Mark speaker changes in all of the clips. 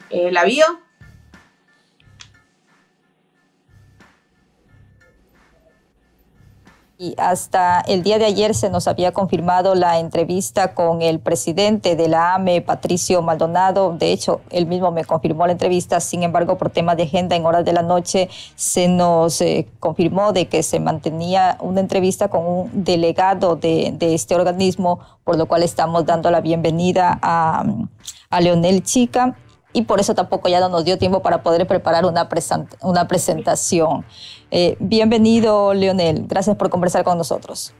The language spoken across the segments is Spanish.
Speaker 1: ¿La vio?
Speaker 2: Y hasta el día de ayer se nos había confirmado la entrevista con el presidente de la AME, Patricio Maldonado. De hecho, él mismo me confirmó la entrevista. Sin embargo, por temas de agenda en horas de la noche, se nos confirmó de que se mantenía una entrevista con un delegado de este organismo, por lo cual estamos dando la bienvenida a Leonel Chica. Y por eso tampoco ya no nos dio tiempo para poder preparar una presentación. Bienvenido, Leonel. Gracias por conversar con nosotros.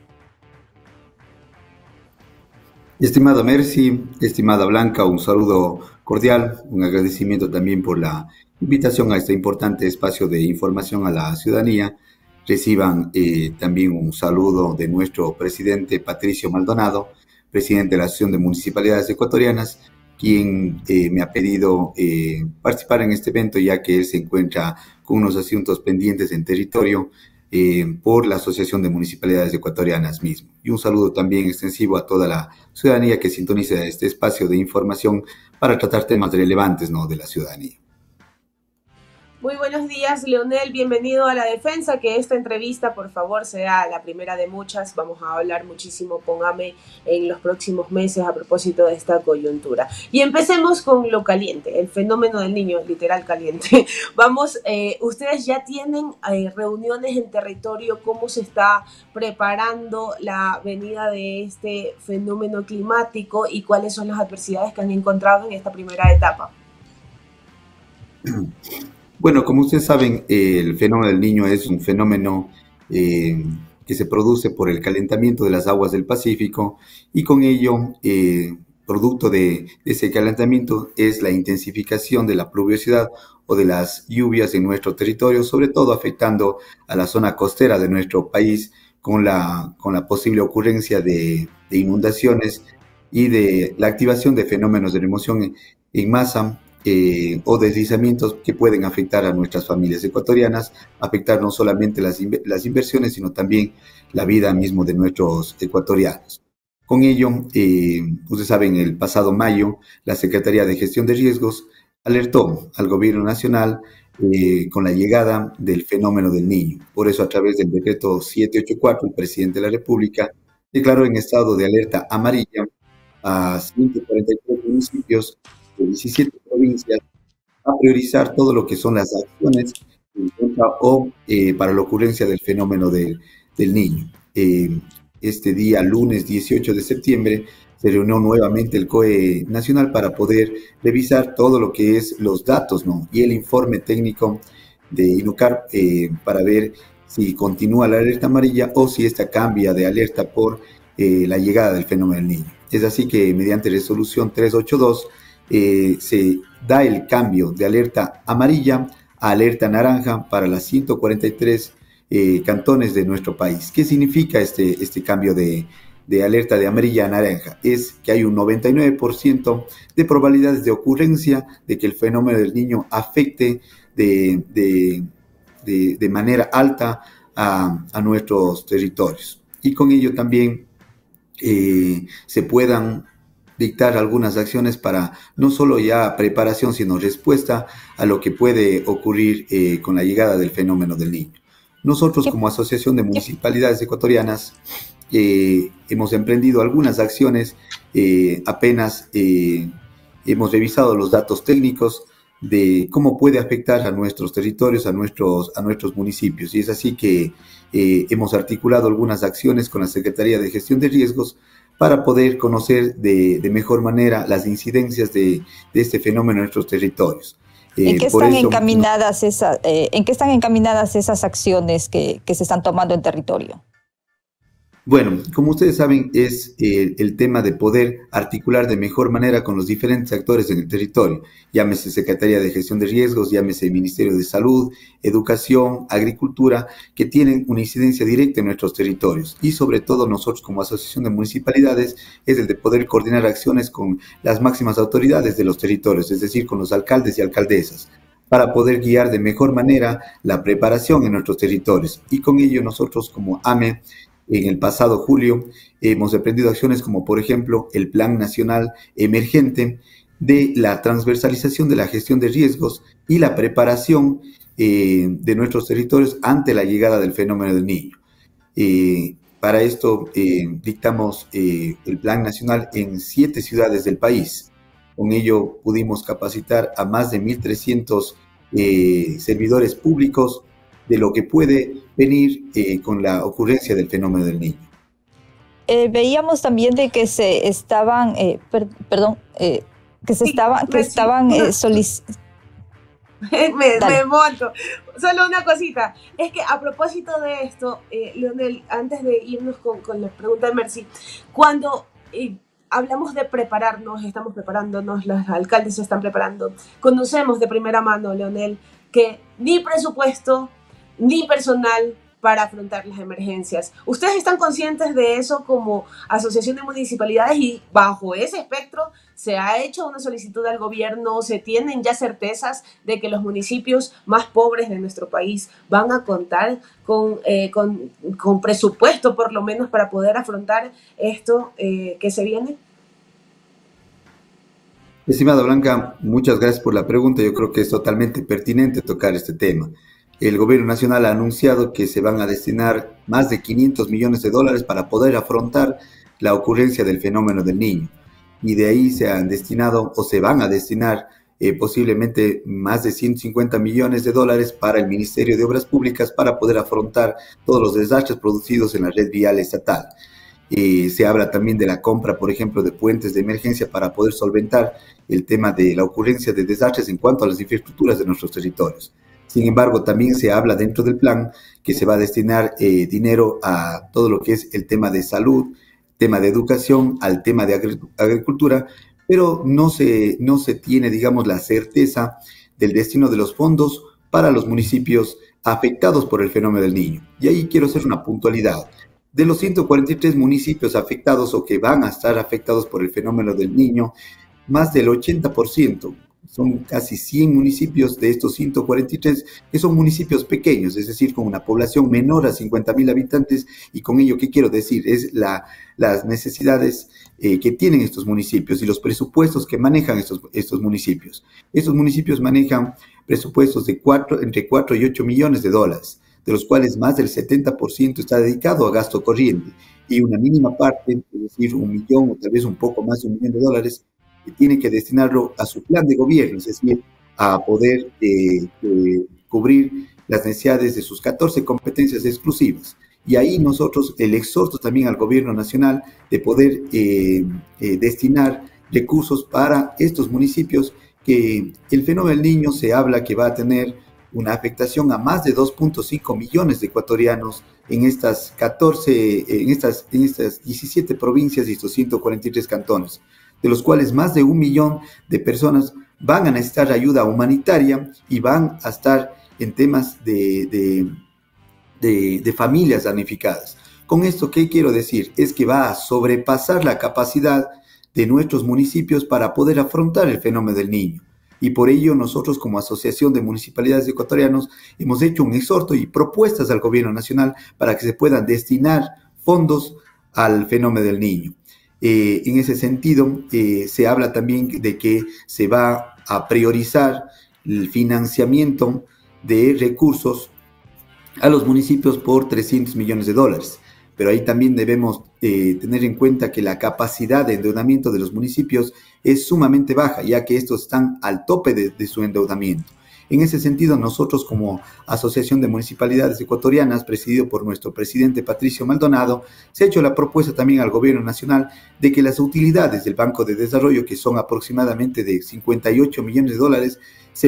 Speaker 3: Estimada Mercy, estimada Blanca, un saludo cordial, un agradecimiento también por la invitación a este importante espacio de información a la ciudadanía. Reciban también un saludo de nuestro presidente Patricio Maldonado, presidente de la Asociación de Municipalidades Ecuatorianas, quien me ha pedido participar en este evento ya que él se encuentra con unos asuntos pendientes en territorio por la Asociación de Municipalidades Ecuatorianas mismo. Y un saludo también extensivo a toda la ciudadanía que sintoniza este espacio de información para tratar temas relevantes, ¿no?, de la ciudadanía.
Speaker 1: Muy buenos días, Leonel. Bienvenido a La Defensa. Que esta entrevista, por favor, sea la primera de muchas. Vamos a hablar muchísimo con AME en los próximos meses a propósito de esta coyuntura. Y empecemos con lo caliente, el fenómeno del niño, literal caliente. Vamos, ustedes ya tienen reuniones en territorio. ¿Cómo se está preparando la venida de este fenómeno climático y cuáles son las adversidades que han encontrado en esta primera etapa?
Speaker 3: Bueno, como ustedes saben, el fenómeno del Niño es un fenómeno que se produce por el calentamiento de las aguas del Pacífico y con ello, producto de ese calentamiento, es la intensificación de la pluviosidad o de las lluvias en nuestro territorio, sobre todo afectando a la zona costera de nuestro país con la posible ocurrencia de inundaciones y de la activación de fenómenos de remoción en masa o deslizamientos que pueden afectar a nuestras familias ecuatorianas, afectar no solamente las inversiones, sino también la vida mismo de nuestros ecuatorianos. Con ello, ustedes saben, el pasado mayo, la Secretaría de Gestión de Riesgos alertó al Gobierno Nacional con la llegada del fenómeno del Niño. Por eso, a través del decreto 784, el presidente de la República declaró en estado de alerta amarilla a 143 municipios de 17 provincias a priorizar todo lo que son las acciones en contra o para la ocurrencia del fenómeno del Niño. Este día, lunes 18 de septiembre, se reunió nuevamente el COE Nacional para poder revisar todo lo que es los datos, ¿no?, y el informe técnico de INUCAR para ver si continúa la alerta amarilla o si esta cambia de alerta por la llegada del fenómeno del Niño. Es así que mediante resolución 382 se da el cambio de alerta amarilla a alerta naranja para las 143 cantones de nuestro país. ¿Qué significa este cambio de alerta de amarilla a naranja? Es que hay un 99% de probabilidades de ocurrencia de que el fenómeno del Niño afecte de manera alta a nuestros territorios. Y con ello también se puedan dictar algunas acciones para no solo ya preparación, sino respuesta a lo que puede ocurrir con la llegada del fenómeno del Niño. Nosotros, como Asociación de Municipalidades Ecuatorianas, hemos emprendido algunas acciones, apenas hemos revisado los datos técnicos de cómo puede afectar a nuestros territorios, a nuestros municipios. Y es así que hemos articulado algunas acciones con la Secretaría de Gestión de Riesgos para poder conocer de mejor manera las incidencias de este fenómeno en nuestros territorios.
Speaker 2: ¿En qué están encaminadas esas acciones que se están tomando en territorio?
Speaker 3: Bueno, como ustedes saben, es el tema de poder articular de mejor manera con los diferentes actores en el territorio, llámese Secretaría de Gestión de Riesgos, llámese Ministerio de Salud, Educación, Agricultura, que tienen una incidencia directa en nuestros territorios. Y sobre todo nosotros como Asociación de Municipalidades es el de poder coordinar acciones con las máximas autoridades de los territorios, es decir, con los alcaldes y alcaldesas, para poder guiar de mejor manera la preparación en nuestros territorios. Y con ello nosotros como AME, en el pasado julio, hemos emprendido acciones como, por ejemplo, el Plan Nacional Emergente, de la transversalización de la gestión de riesgos y la preparación de nuestros territorios ante la llegada del fenómeno del Niño. Para esto dictamos el Plan Nacional en 7 ciudades del país. Con ello pudimos capacitar a más de 1.300 servidores públicos de lo que puede venir con la ocurrencia del fenómeno del Niño.
Speaker 2: Veíamos también de que se estaban, solicitando.
Speaker 1: Me monto. Solo una cosita. Es que a propósito de esto, Leonel, antes de irnos con la pregunta de Mercy, cuando hablamos de prepararnos, estamos preparándonos, los alcaldes se están preparando, conocemos de primera mano, Leonel, que ni presupuesto ni personal para afrontar las emergencias. ¿Ustedes están conscientes de eso como asociación de municipalidades y bajo ese espectro se ha hecho una solicitud al gobierno? ¿Se tienen ya certezas de que los municipios más pobres de nuestro país van a contar con presupuesto por lo menos para poder afrontar esto que se viene?
Speaker 3: Estimada Blanca, muchas gracias por la pregunta. Yo creo que es totalmente pertinente tocar este tema. El gobierno nacional ha anunciado que se van a destinar más de 500 millones de dólares para poder afrontar la ocurrencia del fenómeno del Niño. Y de ahí se han destinado o se van a destinar posiblemente más de 150 millones de dólares para el Ministerio de Obras Públicas para poder afrontar todos los desastres producidos en la red vial estatal. Se habla también de la compra, por ejemplo, de puentes de emergencia para poder solventar el tema de la ocurrencia de desastres en cuanto a las infraestructuras de nuestros territorios. Sin embargo, también se habla dentro del plan que se va a destinar dinero a todo lo que es el tema de salud, tema de educación, al tema de agricultura, pero no se tiene, digamos, la certeza del destino de los fondos para los municipios afectados por el fenómeno del Niño. Y ahí quiero hacer una puntualidad. De los 143 municipios afectados o que van a estar afectados por el fenómeno del Niño, más del 80%, son casi 100 municipios de estos 143 que son municipios pequeños, es decir, con una población menor a 50.000 habitantes, y con ello, ¿qué quiero decir? Es las necesidades que tienen estos municipios y los presupuestos que manejan estos municipios. Estos municipios manejan presupuestos de entre 4 y 8 millones de dólares, de los cuales más del 70% está dedicado a gasto corriente, y una mínima parte, es decir, 1 millón o tal vez un poco más de 1 millón de dólares, que tiene que destinarlo a su plan de gobierno, es decir, a poder cubrir las necesidades de sus 14 competencias exclusivas. Y ahí nosotros el exhorto también al gobierno nacional de poder destinar recursos para estos municipios que el fenómeno del Niño se habla que va a tener una afectación a más de 2.5 millones de ecuatorianos en estas 17 provincias y estos 143 cantones, de los cuales más de 1 millón de personas van a necesitar ayuda humanitaria y van a estar en temas de familias damnificadas. Con esto, ¿qué quiero decir? Es que va a sobrepasar la capacidad de nuestros municipios para poder afrontar el fenómeno del Niño. Y por ello nosotros como Asociación de Municipalidades Ecuatorianos hemos hecho un exhorto y propuestas al gobierno nacional para que se puedan destinar fondos al fenómeno del Niño. En ese sentido, se habla también de que se va a priorizar el financiamiento de recursos a los municipios por 300 millones de dólares. Pero ahí también debemos tener en cuenta que la capacidad de endeudamiento de los municipios es sumamente baja, ya que estos están al tope de su endeudamiento. En ese sentido, nosotros como Asociación de Municipalidades Ecuatorianas, presidido por nuestro presidente Patricio Maldonado, se ha hecho la propuesta también al gobierno nacional de que las utilidades del Banco de Desarrollo, que son aproximadamente de 58 millones de dólares, se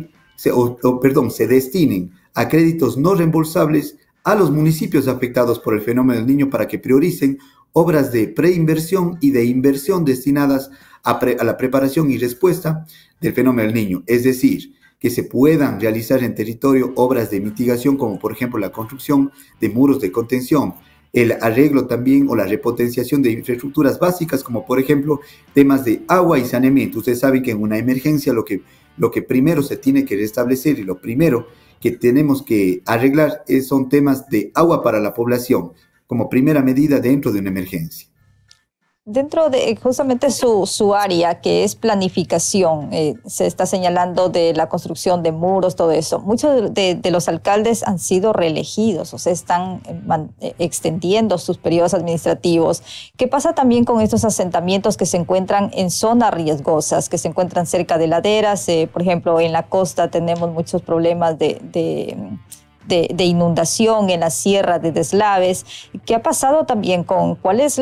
Speaker 3: destinen a créditos no reembolsables a los municipios afectados por el fenómeno del Niño para que prioricen obras de preinversión y de inversión destinadas a la preparación y respuesta del fenómeno del Niño. Es decir, que se puedan realizar en territorio obras de mitigación, como por ejemplo la construcción de muros de contención, el arreglo también o la repotenciación de infraestructuras básicas, como por ejemplo temas de agua y saneamiento. Ustedes saben que en una emergencia lo que primero se tiene que restablecer y lo primero que tenemos que arreglar son temas de agua para la población, como primera medida dentro de una emergencia.
Speaker 2: Dentro de justamente su área, que es planificación, se está señalando de la construcción de muros, todo eso. Muchos de los alcaldes han sido reelegidos, o sea, están extendiendo sus periodos administrativos. ¿Qué pasa también con estos asentamientos que se encuentran en zonas riesgosas, que se encuentran cerca de laderas? Por ejemplo, en la costa tenemos muchos problemas de inundación en la sierra de deslaves. ¿Qué ha pasado también con cuál es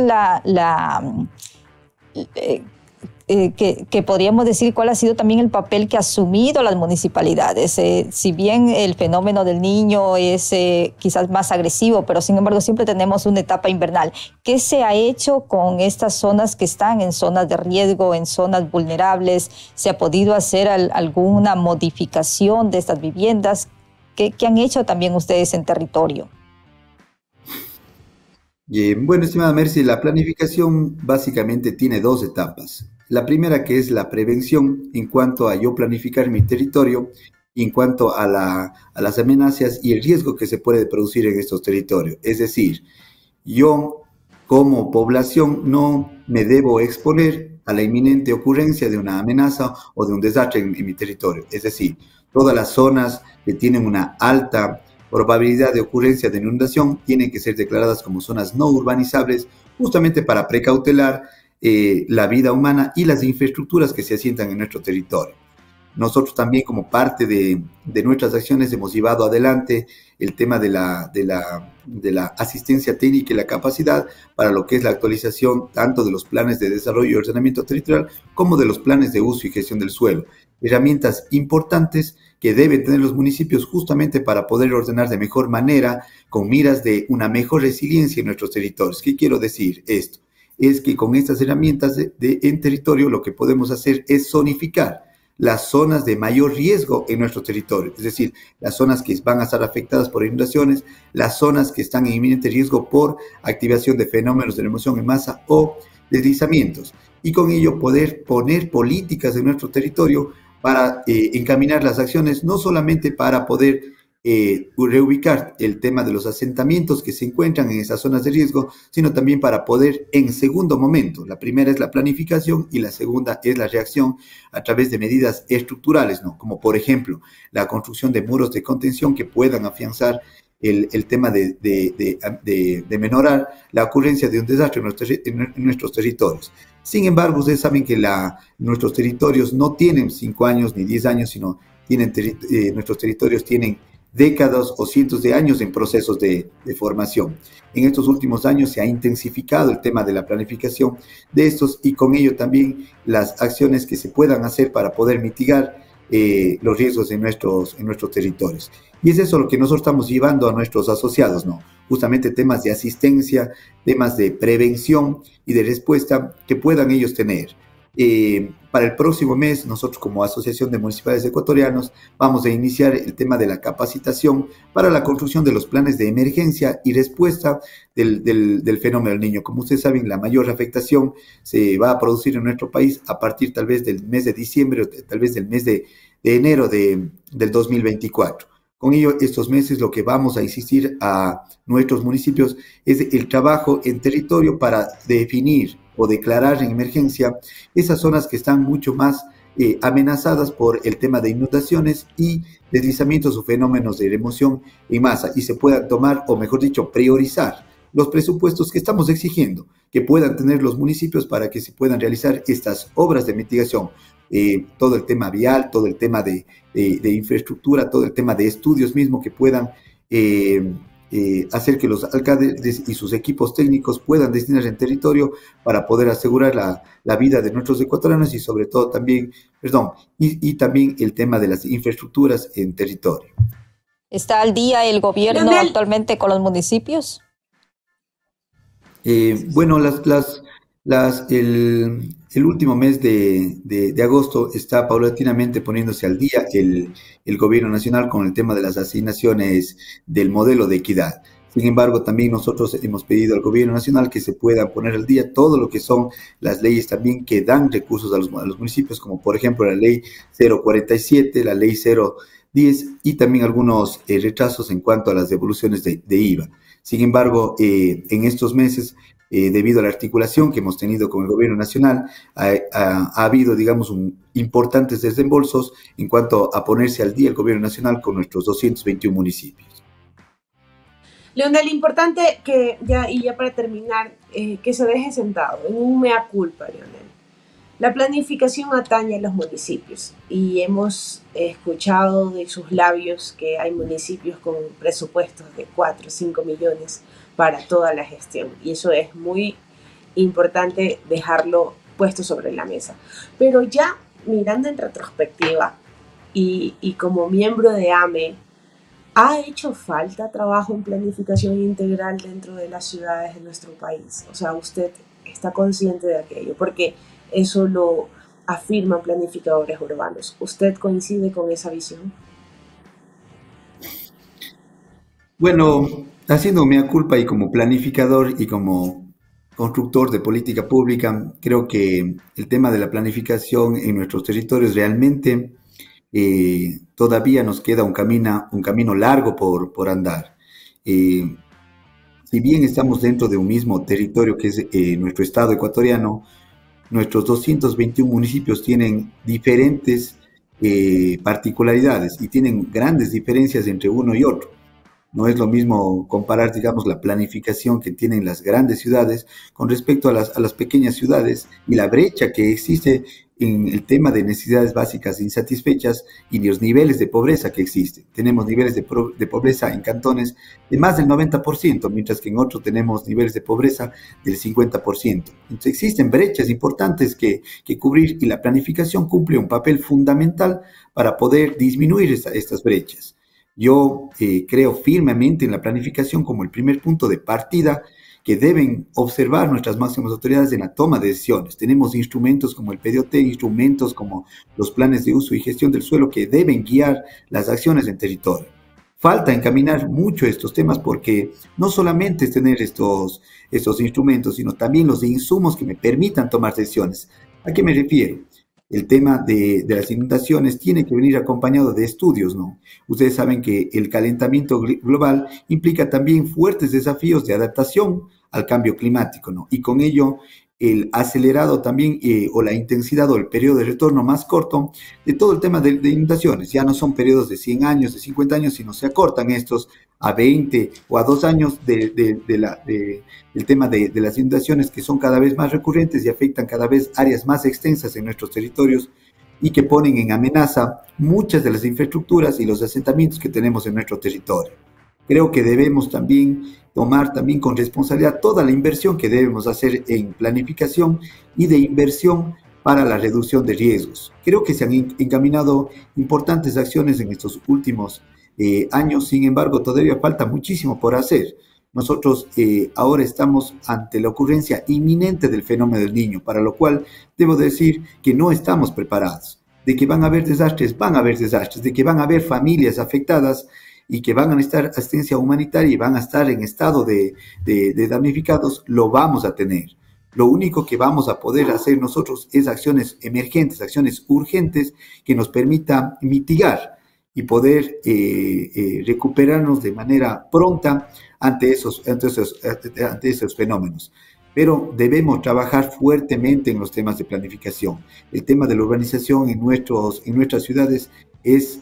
Speaker 2: que podríamos decir cuál ha sido también el papel que ha asumido las municipalidades? Si bien el fenómeno del Niño es quizás más agresivo, pero sin embargo siempre tenemos una etapa invernal. ¿Qué se ha hecho con estas zonas que están en zonas de riesgo, en zonas vulnerables? ¿Se ha podido hacer alguna modificación de estas viviendas? ¿Qué han hecho también ustedes en territorio?
Speaker 3: Bueno, estimada Mercy, la planificación básicamente tiene dos etapas. La primera, que es la prevención en cuanto a yo planificar mi territorio y en cuanto a las amenazas y el riesgo que se puede producir en estos territorios. Es decir, yo como población no me debo exponer a la inminente ocurrencia de una amenaza o de un desastre en mi territorio. Es decir, todas las zonas que tienen una alta probabilidad de ocurrencia de inundación tienen que ser declaradas como zonas no urbanizables, justamente para precautelar la vida humana y las infraestructuras que se asientan en nuestro territorio. Nosotros también, como parte de nuestras acciones, hemos llevado adelante el tema de la asistencia técnica y la capacidad para lo que es la actualización tanto de los planes de desarrollo y ordenamiento territorial como de los planes de uso y gestión del suelo. Herramientas importantes que deben tener los municipios justamente para poder ordenar de mejor manera con miras de una mejor resiliencia en nuestros territorios. ¿Qué quiero decir esto? Es que con estas herramientas en territorio lo que podemos hacer es zonificar las zonas de mayor riesgo en nuestro territorio, es decir, las zonas que van a estar afectadas por inundaciones, las zonas que están en inminente riesgo por activación de fenómenos de remoción en masa o deslizamientos, y con ello poder poner políticas en nuestro territorio para encaminar las acciones, no solamente para poder reubicar el tema de los asentamientos que se encuentran en esas zonas de riesgo, sino también para poder en segundo momento, la primera es la planificación y la segunda es la reacción a través de medidas estructurales, ¿no? Como por ejemplo la construcción de muros de contención que puedan afianzar el tema de menorar la ocurrencia de un desastre en nuestros territorios. Sin embargo, ustedes saben que nuestros territorios no tienen 5 años ni 10 años, sino nuestros territorios tienen décadas o cientos de años en procesos de formación. En estos últimos años se ha intensificado el tema de la planificación de estos y con ello también las acciones que se puedan hacer para poder mitigar los riesgos en nuestros territorios. Y es eso lo que nosotros estamos llevando a nuestros asociados, ¿no? Justamente temas de asistencia, temas de prevención y de respuesta que puedan ellos tener. Para el próximo mes, nosotros como Asociación de Municipales Ecuatorianos vamos a iniciar el tema de la capacitación para la construcción de los planes de emergencia y respuesta del fenómeno del Niño. Como ustedes saben, la mayor afectación se va a producir en nuestro país a partir tal vez del mes de diciembre o tal vez del mes de enero del 2024. Con ello, estos meses lo que vamos a insistir a nuestros municipios es el trabajo en territorio para definir o declarar en emergencia esas zonas que están mucho más amenazadas por el tema de inundaciones y deslizamientos o fenómenos de remoción en masa y se puedan tomar, o mejor dicho, priorizar los presupuestos que estamos exigiendo que puedan tener los municipios para que se puedan realizar estas obras de mitigación. Todo el tema vial, todo el tema de infraestructura, todo el tema de estudios mismo que puedan hacer que los alcaldes y sus equipos técnicos puedan destinar en territorio para poder asegurar la vida de nuestros ecuatorianos y sobre todo también, y también el tema de las infraestructuras en territorio.
Speaker 2: ¿Está al día el gobierno actualmente con los municipios?
Speaker 3: Bueno, el último mes de agosto está paulatinamente poniéndose al día el gobierno nacional con el tema de las asignaciones del modelo de equidad. Sin embargo, también nosotros hemos pedido al gobierno nacional que se pueda poner al día todo lo que son las leyes también que dan recursos a los municipios, como por ejemplo la ley 047, la ley 010 y también algunos retrasos en cuanto a las devoluciones de IVA. Sin embargo, en estos meses, debido a la articulación que hemos tenido con el gobierno nacional, ha habido, digamos, importantes desembolsos en cuanto a ponerse al día el gobierno nacional con nuestros 221 municipios.
Speaker 1: Leonel, importante que ya, y ya para terminar, que se deje sentado en un mea culpa, Leonel. La planificación atañe a los municipios y hemos escuchado de sus labios que hay municipios con presupuestos de 4 o 5 millones para toda la gestión y eso es muy importante dejarlo puesto sobre la mesa. Pero ya mirando en retrospectiva y como miembro de AME, ¿ha hecho falta trabajo en planificación integral dentro de las ciudades de nuestro país? O sea, usted está consciente de aquello, porque eso lo afirman planificadores urbanos. ¿Usted coincide con esa visión?
Speaker 3: Bueno, haciendo mea culpa y como planificador y como constructor de política pública, creo que el tema de la planificación en nuestros territorios realmente todavía nos queda un camino largo por andar. Eh, si bien estamos dentro de un mismo territorio que es nuestro estado ecuatoriano, nuestros 221 municipios tienen diferentes particularidades y tienen grandes diferencias entre uno y otro. No es lo mismo comparar, digamos, la planificación que tienen las grandes ciudades con respecto a las pequeñas ciudades y la brecha que existe en el tema de necesidades básicas insatisfechas y los niveles de pobreza que existen. Tenemos niveles de pobreza en cantones de más del 90%, mientras que en otros tenemos niveles de pobreza del 50%. Entonces existen brechas importantes que cubrir y la planificación cumple un papel fundamental para poder disminuir estas brechas. Yo creo firmemente en la planificación como el primer punto de partida que deben observar nuestras máximas autoridades en la toma de decisiones. Tenemos instrumentos como el PDOT, instrumentos como los planes de uso y gestión del suelo que deben guiar las acciones en territorio. Falta encaminar mucho estos temas porque no solamente es tener estos instrumentos, sino también los insumos que me permitan tomar decisiones. ¿A qué me refiero? El tema de las inundaciones tiene que venir acompañado de estudios, ¿no? Ustedes saben que el calentamiento global implica también fuertes desafíos de adaptación al cambio climático, ¿no? Y con ello el acelerado también o la intensidad o el periodo de retorno más corto de todo el tema de inundaciones. Ya no son periodos de 100 años, de 50 años, sino se acortan estos a 20 o a 2 años del tema de las inundaciones que son cada vez más recurrentes y afectan cada vez áreas más extensas en nuestros territorios y que ponen en amenaza muchas de las infraestructuras y los asentamientos que tenemos en nuestro territorio. Creo que debemos también tomar también con responsabilidad toda la inversión que debemos hacer en planificación y de inversión para la reducción de riesgos. Creo que se han encaminado importantes acciones en estos últimos años, sin embargo, todavía falta muchísimo por hacer. Nosotros ahora estamos ante la ocurrencia inminente del fenómeno del Niño, para lo cual debo decir que no estamos preparados. De que van a haber desastres, de que van a haber familias afectadas y que van a necesitar asistencia humanitaria y van a estar en estado de damnificados, lo vamos a tener. Lo único que vamos a poder hacer nosotros es acciones emergentes, acciones urgentes que nos permitan mitigar y poder recuperarnos de manera pronta ante esos fenómenos. Pero debemos trabajar fuertemente en los temas de planificación. El tema de la urbanización en nuestras ciudades es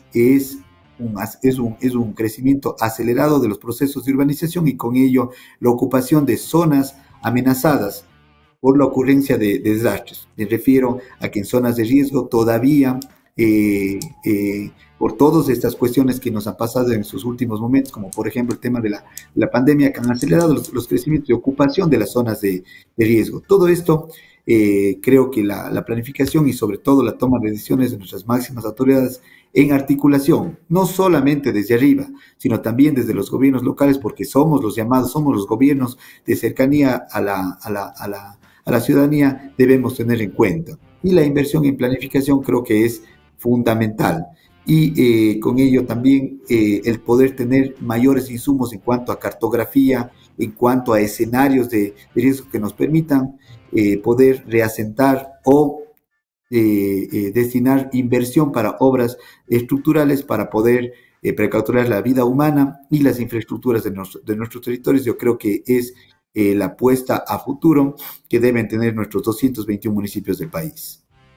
Speaker 3: un crecimiento acelerado de los procesos de urbanización y con ello la ocupación de zonas amenazadas por la ocurrencia de desastres. Me refiero a que en zonas de riesgo todavía, por todas estas cuestiones que nos han pasado en estos últimos momentos, como por ejemplo el tema de la pandemia, que han acelerado los crecimientos de ocupación de las zonas de riesgo. Todo esto, creo que la planificación y sobre todo la toma de decisiones de nuestras máximas autoridades en articulación, no solamente desde arriba, sino también desde los gobiernos locales, porque somos los gobiernos de cercanía a la ciudadanía, debemos tener en cuenta. Y la inversión en planificación creo que es fundamental. Y con ello también el poder tener mayores insumos en cuanto a cartografía, en cuanto a escenarios de riesgo que nos permitan poder reasentar o destinar inversión para obras estructurales para poder precautelar la vida humana y las infraestructuras de nuestros territorios. Yo creo que es la apuesta a futuro que deben tener nuestros 221 municipios del país.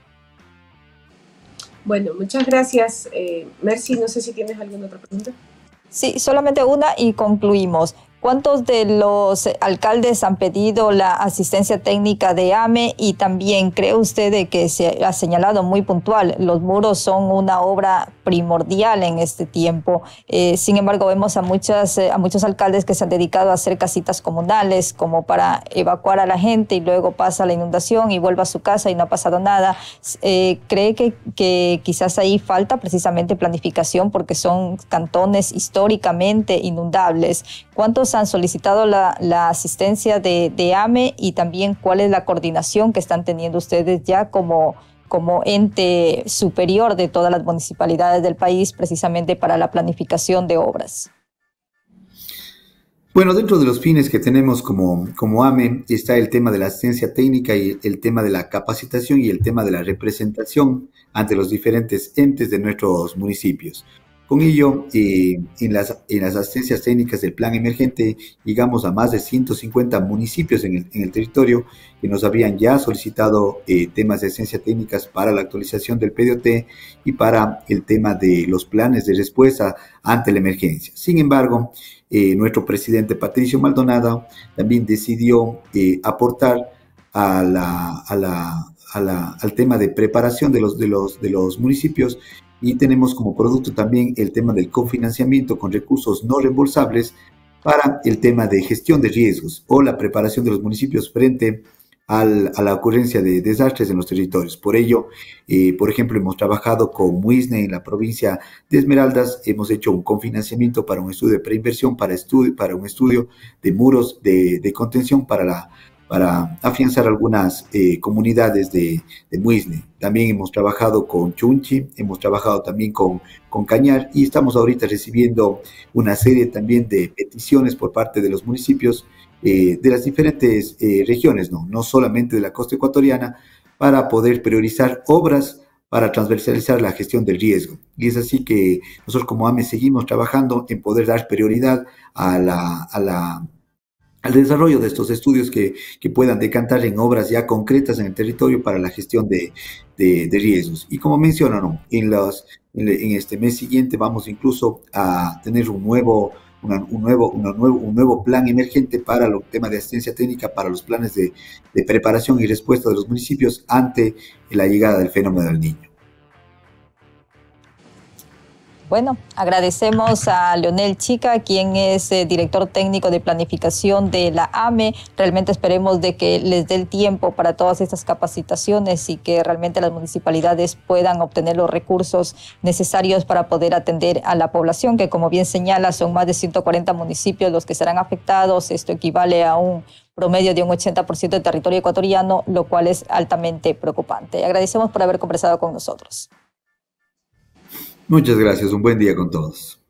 Speaker 1: Bueno, muchas gracias. Mercy, no sé si tienes alguna otra pregunta.
Speaker 2: Sí, solamente una y concluimos. ¿Cuántos de los alcaldes han pedido la asistencia técnica de AME? Y también, ¿cree usted de que se ha señalado muy puntual, los muros son una obra primordial en este tiempo? Sin embargo, vemos a muchos alcaldes que se han dedicado a hacer casitas comunales como para evacuar a la gente y luego pasa la inundación y vuelve a su casa y no ha pasado nada. ¿Cree que quizás ahí falta precisamente planificación porque son cantones históricamente inundables? ¿Cuántos han solicitado la asistencia de AME y también cuál es la coordinación que están teniendo ustedes ya como ente superior de todas las municipalidades del país precisamente para la planificación de obras?
Speaker 3: Bueno, dentro de los fines que tenemos como AME está el tema de la asistencia técnica y el tema de la capacitación y el tema de la representación ante los diferentes entes de nuestros municipios. Con ello, en las asistencias técnicas del plan emergente, llegamos a más de 150 municipios en el territorio que nos habían ya solicitado temas de asistencia técnicas para la actualización del PDOT y para el tema de los planes de respuesta ante la emergencia. Sin embargo, nuestro presidente Patricio Maldonado también decidió aportar al tema de preparación de los municipios, y tenemos como producto también el tema del cofinanciamiento con recursos no reembolsables para el tema de gestión de riesgos o la preparación de los municipios frente a la ocurrencia de desastres en los territorios. Por ello, por ejemplo, hemos trabajado con MUISNE en la provincia de Esmeraldas, hemos hecho un cofinanciamiento para un estudio de preinversión, para un estudio de muros de contención para afianzar algunas comunidades de MUISNE. También hemos trabajado con Chunchi, hemos trabajado también con Cañar y estamos ahorita recibiendo una serie también de peticiones por parte de los municipios de las diferentes regiones, no solamente de la costa ecuatoriana, para poder priorizar obras para transversalizar la gestión del riesgo. Y es así que nosotros como AME seguimos trabajando en poder dar prioridad al desarrollo de estos estudios que puedan decantar en obras ya concretas en el territorio para la gestión de riesgos. Y como mencionaron, en este mes siguiente vamos incluso a tener un nuevo plan emergente para el tema de asistencia técnica para los planes de preparación y respuesta de los municipios ante la llegada del fenómeno del Niño.
Speaker 2: Bueno, agradecemos a Leonel Chica, quien es director técnico de planificación de la AME. Realmente esperemos de que les dé el tiempo para todas estas capacitaciones y que realmente las municipalidades puedan obtener los recursos necesarios para poder atender a la población, que como bien señala, son más de 140 municipios los que serán afectados. Esto equivale a un promedio de un 80% del territorio ecuatoriano, lo cual es altamente preocupante. Agradecemos por haber conversado con nosotros.
Speaker 3: Muchas gracias, un buen día con todos.